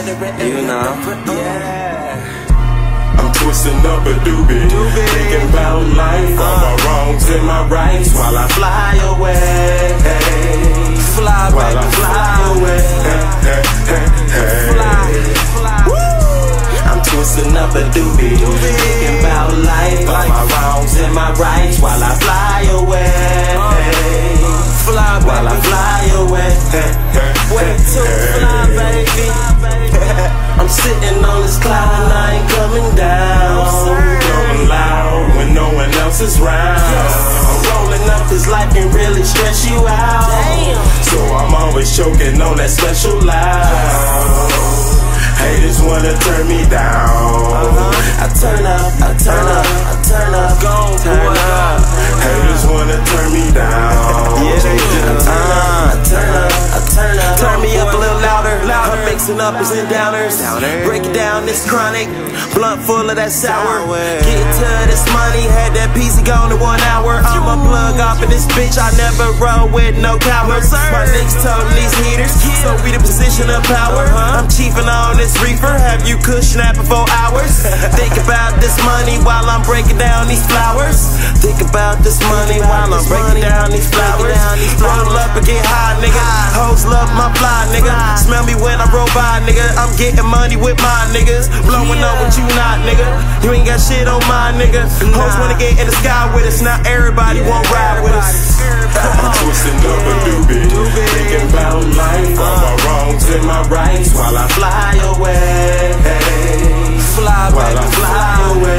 You know. Yeah. I'm twisting up a doobie, thinking about life, all my wrongs and my rights, while I fly away. Fly, while I fly away. I'm twisting up a doobie, thinking about life, all my wrongs and my rights, while I fly away. Fly, while I fly away. Way to fly, baby. I'm sitting on this cloud and I ain't coming down. Going loud when no one else is round. I'm rolling up, this life can really stress you out. So I'm always choking on that special loud. Haters wanna turn me down. I turn up, I turn up, I turn up, turn up. Haters wanna turn me down. Yeah, they do. I turn up, I turn up, I turn up. Turn me up a little louder. I'm mixing uppers and downers. Break it down, this chronic. Blunt full of that sour. Get to this money, had that PC gone in 1 hour. I'ma plug off in this bitch. I never roll with no cowards. My niggas told these heaters, so we the position of power. I'm chiefing on this reefer. Have you kush snapping for hours? Think about this money while I'm breaking down these flowers. Think about this money while I'm breaking down these flowers. Roll up and get high, nigga. Hoes love my fly, nigga. Smell me when I roll by, nigga. I'm getting money with my niggas. Blowing up with you not, nigga. You ain't got shit on my nigga. Hoes wanna get in the sky with us. Now everybody won't ride with us. I'm twisting up a doobie, thinking about life, all my wrongs and my rights, while I fly away. Fly, while I fly away.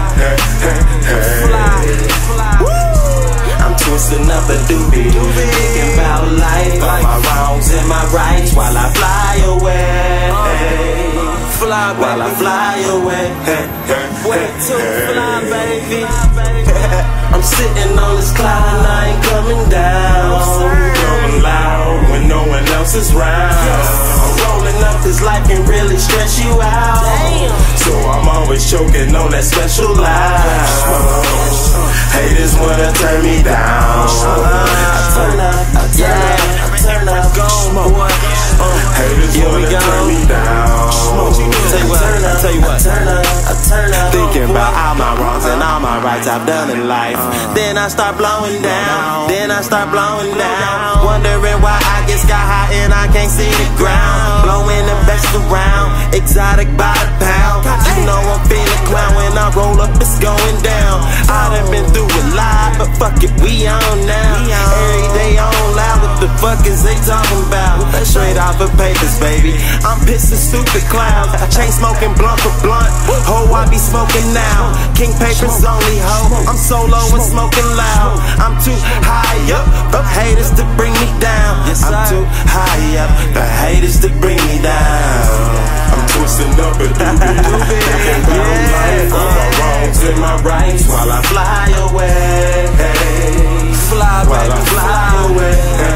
I'm twisting up a doobie, thinking about life, all my wrongs and my rights, while I fly away. Fly, while I fly away. Way to fly, baby. I'm sitting on this cloud and I ain't coming down. Going loud when no one else is round. I'm rolling up, this life can really stress you out. So I'm always choking on that special loud. Haters wanna turn me down. I turn up, I turn up, I turn up. Haters wanna turn me down. Tell you what, I turn up. thinking about all my wrongs and all my rights I've done in life. Then I start blowing down, then I start blowing down. Wondering why I get sky high and I can't see the ground. Blowing the best around, exotic by the pound. You know I'm feeling clown when I roll up, it's going down. I done been through a lot, but fuck it, we on now. Every day on loud, what the fuck is they talking about? Straight off of papers, baby. I'm pissing stupid clowns. Chain smoking blunt for blunt. Ho, I be smoking now. King Paper's only ho. I'm solo and smoking loud. I'm too high up for haters to bring me down. I'm too high up for haters to bring me down. I'm twisting up a doobie, thinking about life, all my wrongs and my rights, while I fly away. Fly, while I fly away.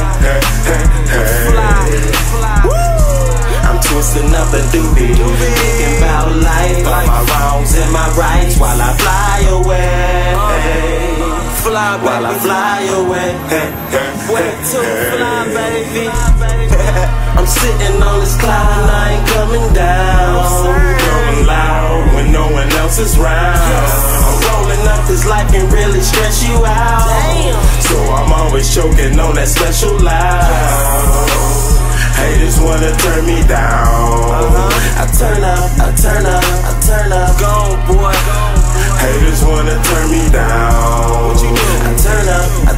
I'm twisting up a doobie, thinking about life, all my wrongs and my rights, while I fly away. Fly, while I fly away. Way to fly, baby. I'm sitting on this cloud and I ain't coming down. Going loud when no one else is round. I'm rolling up, this life can really stress you out. So I'm always choking on that special loud. Haters wanna turn me down. I turn up, I turn up, I turn up. Go, boy. Haters wanna turn me down. I turn up, I